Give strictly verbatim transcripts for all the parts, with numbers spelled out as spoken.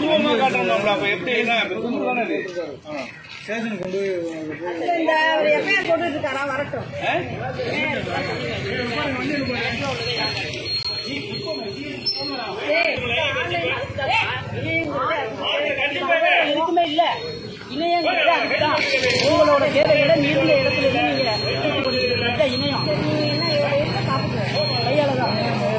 தூரமா காட்டணும். அப்ப எப்படி தூரம் தானே இது ஸ்டேஷன் கொண்டு போய் எஃப்ஐஆர் போட்டு இருக்காரா வரட்டும். எதுக்குமே இல்ல இணையம் அதுதான் உங்களோட தேவைகளை நீர்ந்த இடத்துல நீங்க இணையம் கையாலதான்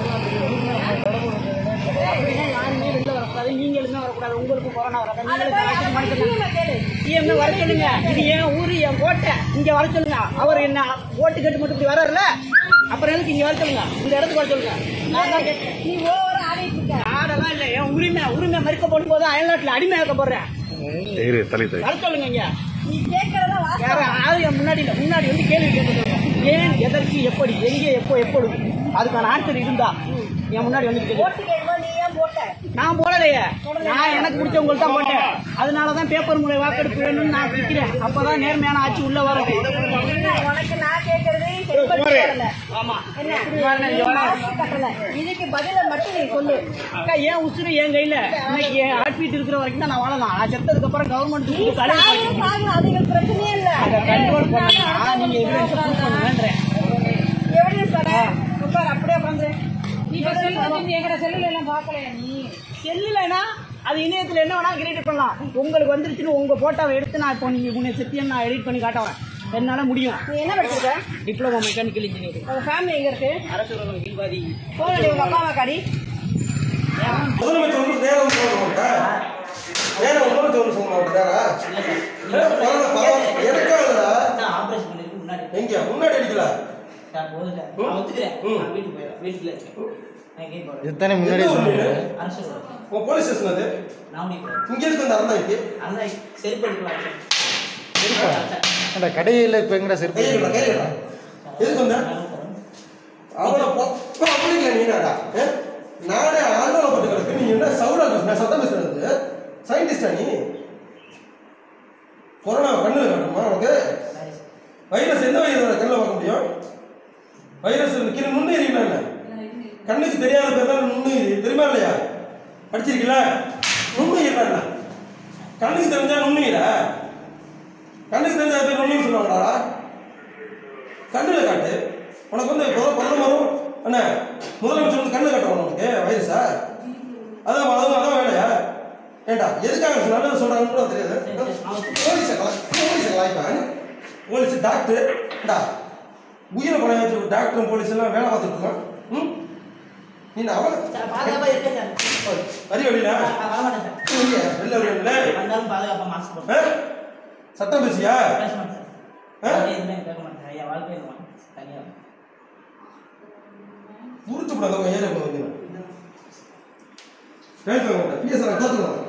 யாருமே வெளில வரக்கூடாது. நீங்க எதுவுமே வரக்கூடாது. உங்களுக்கு கொரோனா வராது. நீங்க வர சொல்லுங்க. இது என் ஊரு என் கோட்டை இங்க வர சொல்லுங்க. அவர் என்ன ஓட்டு கேட்டு மட்டும் இப்படி வர்றாருல அப்புறம் எனக்கு இங்க வர சொல்லுங்க. இந்த இடத்துக்கு வர சொல்லுங்க. நீ ஓவர ஆடிட்டு இருக்க ஆடெல்லாம் இல்ல. என் உரிமை உரிமை மறுக்க போடும் போது அயல்நாட்டுல அடிமையாக்க போடுறேன். வர சொல்லுங்க. இங்க நீ கேட்கறதா முன்னாடி இல்ல முன்னாடி வந்து கேள்வி கேட்க ஏன் எதற்கு எப்படி எங்கே எப்போ எப்பொழுது அதுக்கான ஆன்சர் இருந்தா என் முன்னாடி வந்து நான் போடலையே. நான் எனக்கு பிடிச்சவங்களுக்கு தான் போட்டேன். அதனாலதான் பேப்பர் முறை வாக்கெடுப்பு வேணும்னு நான் கேட்கிறேன். அப்பதான் நேர்மையான ஆட்சி உள்ள வரும். இதுக்கு பதில மட்டும் நீ சொல்லு. ஏன் உசுறு என் கையில இன்னைக்கு ஆட்பீட் இருக்கிற வரைக்கும் தான் நான் வாழலாம். நான் செத்ததுக்கு அப்புறம் கவர்மெண்ட் பிரச்சனையே இல்ல. அதை கண்ட்ரோல் பண்ணா நீங்க எவிடன்ஸ் ப்ரூவ் பண்ணுவேன்றேன். எவிடன்ஸ் தர அப்படியே வந்து நீ எங்கட செல்லுல எல்லாம் பாக்கலையா? நீ செல்லுலனா அது இணையத்துல என்ன வேணா கிரியேட் பண்ணலாம். உங்களுக்கு வந்துருச்சுன்னு உங்க போட்டோவை எடுத்து நான் இப்போ நீங்க உன்னை செத்தியன்னு நான் எடிட் பண்ணி காட்டுவேன். என்னால முடியும். நீ என்ன படிச்சிருக்க? Diploma mechanical engineering. உங்க ஃபேமிலி எங்க இருக்கு? அரசு கீழ்வாதி. போனடி உங்க அப்பா அம்மா காடி. முதலமைச்சர் வந்து நேரம் சொல்லுவாங்க. நேரம் முதலமைச்சர் சொல்லுவாங்க. எனக்கா இல்ல ஆபரேஷன் பண்ணிட்டு முன்னாடி எங்க முன்னாடி அடிக்கல. நான் போதுல. நான் ஒத்துக்கிறேன். நான் வீட்டுக்கு போறேன். வீட்டுல இருக்கேன். நான் கேட் போறேன். எத்தனை முன்னாடி சொன்னீங்க? அரசு உங்க போலீஸ் ஸ்டேஷன் அது? நான் நீ போறேன். இங்க இருக்கு அந்த அண்ணாக்கு. அண்ணா செருப்பு எடுக்கலாம். அந்த கடையில இப்ப எங்கடா செருப்பு கையில கையில எதுக்கு வந்த? அவளை பொப்ப அப்படிங்க நீனாடா. நானே ஆண்டோல போட்டு கிடக்கு. நீ என்ன சவுடா நான் சத்தம் பேசுறது? சயின்டிஸ்டா நீ? கொரோனா கண்ணுல காட்டுமா உனக்கு? வைரஸ் எந்த வைரஸ் கண்ணுல பார்க்க முடியும்? வைரஸ் கீழே நுண்ணுயிரினா என்ன? கண்ணுக்கு தெரியாத பேர் தான் நுண்ணுயிரி. தெரியுமா இல்லையா? படிச்சிருக்கீங்களா? நுண்ணுயிரினா என்ன? கண்ணுக்கு தெரிஞ்சா நுண்ணுயிரா? கண்ணுக்கு தெரிஞ்ச பேர் நுண்ணுயிர் சொல்லுவாங்கடா. கண்ணுல காட்டு. உனக்கு வந்து பிரதமரும் என்ன முதலமைச்சர் வந்து கண்ணுல காட்டுவாங்க உனக்கு வைரஸா? அதான் அதுவும் அதான் வேலையா? ஏண்டா எதுக்காக சொன்னாலும் சொல்றாங்கன்னு கூட தெரியாது. போலீஸ் போலீஸ் வாய்ப்பாங்க. போலீஸ் டாக்டர் உயிரை பணம் வச்சு டாக்டரும் போலீஸ் எல்லாம் வேலை பார்த்துட்டு இருக்கான். ம் நீ அவன் அறிவழியா வெளில அறிவழியா சட்டம் பேசியா? உறுத்துப்படாத ஏரியா பேசுறேன்